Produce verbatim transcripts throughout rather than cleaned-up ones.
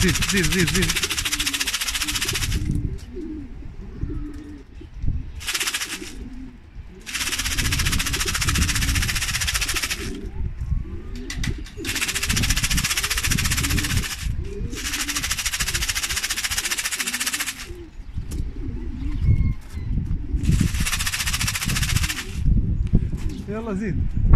زيد زيد زيد زيد. يلا زيد.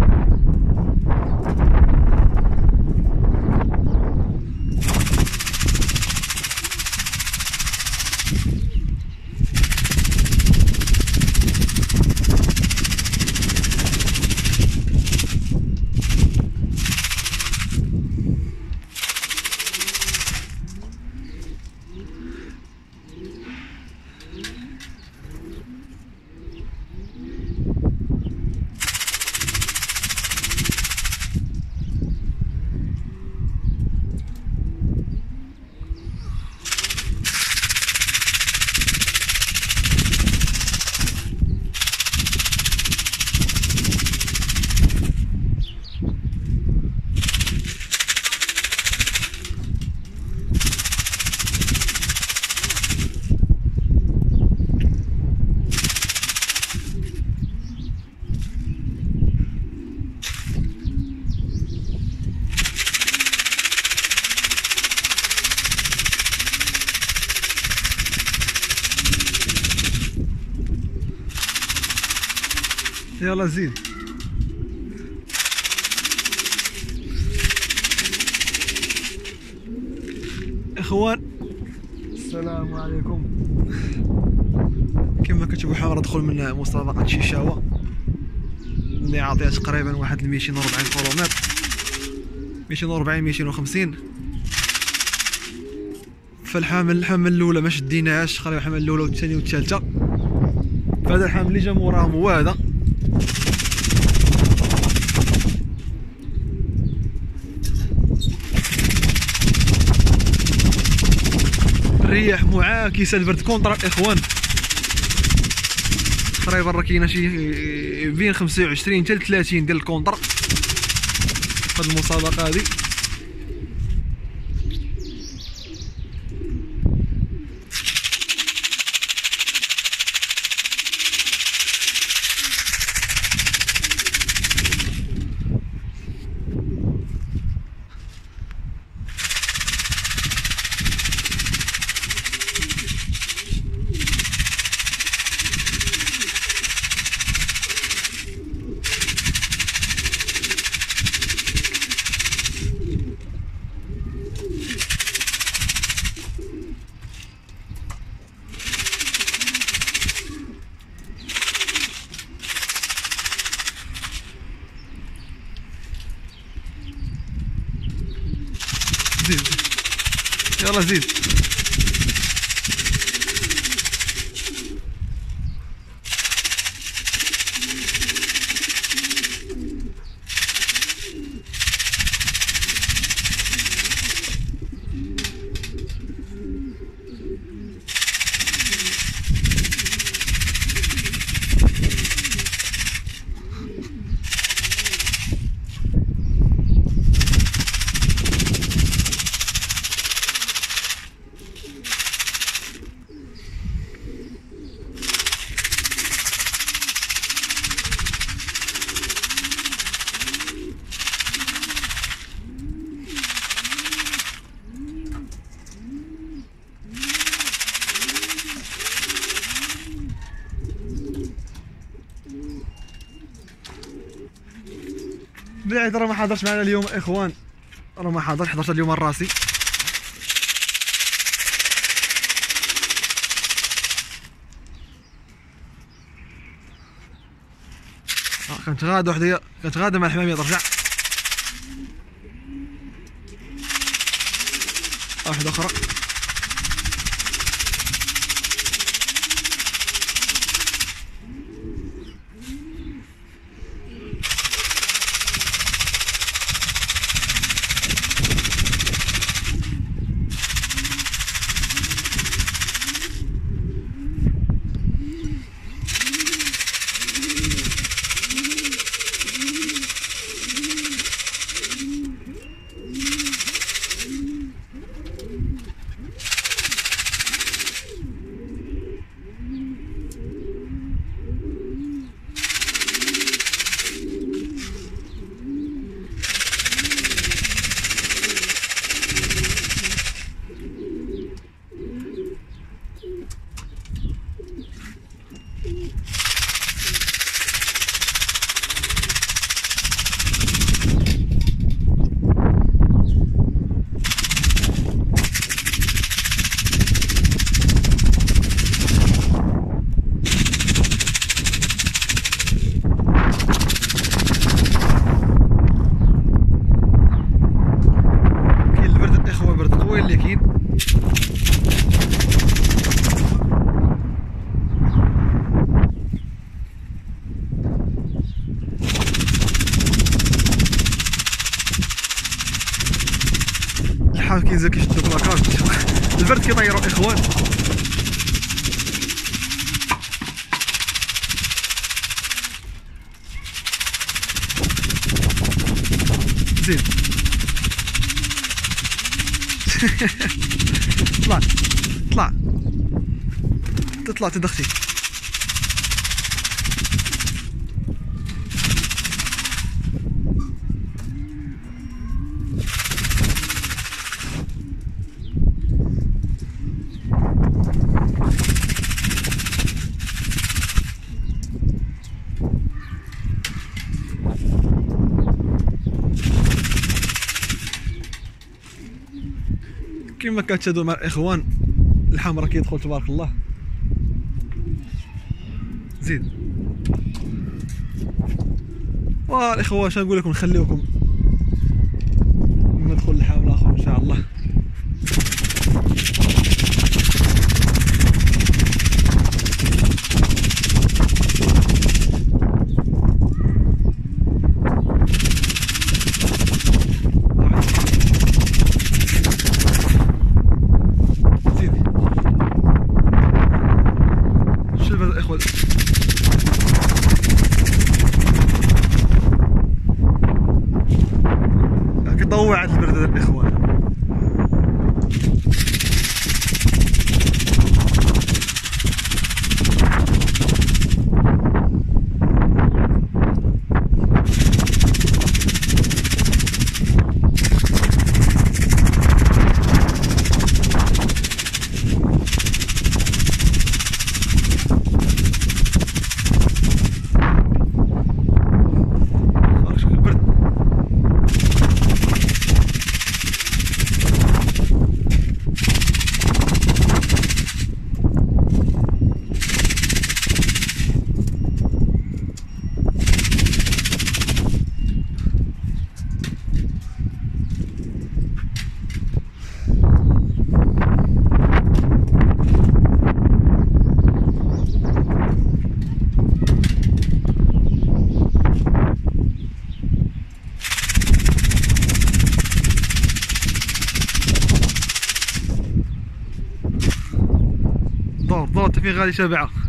يلا زيد. اخوان السلام عليكم. كما كتشوفوا حاول ندخل من مسابقة شيشاوة اللي عاطيها تقريبا واحد ميتين وربعين كيلومتر، ميتين وربعين ميتين وخمسين. فالحامل الحامل الاولى ما شديناهاش، خليو الحامل الاولى والثانيه والثالثه. فهذا الحامل اللي جا موراهم هو هذا. الرياح معاكسة البرد كونطرا الاخوان. تقريبا راه كاينه شي بين خمسة وعشرين حتى ثلاثين ديال الكونطر في هذه المسابقه هذه. زيد يلا زيد. بالعيد راه ما حضرش معنا اليوم اخوان، راه ما حضرش، حضرت اليوم الراسي. اه كانت غاده وحديا، كانت غاده مع الحماميه ترجع. واحده اخرى. اللي كاين. الحال كينزل كيشدو بلاكاج. البرد كيطيرو الاخوان. زين طلع طلع تطلع تدختي. كما كتشاهدوا مع الاخوان الحمام راه كيدخل تبارك الله. زيد والاخوان اش نقول لكم، نخليوكم ندخل الحمام الاخر ان شاء الله. كيضوع هاد البرد هذا الاخوان. دور دور انت فين غادي تابعها.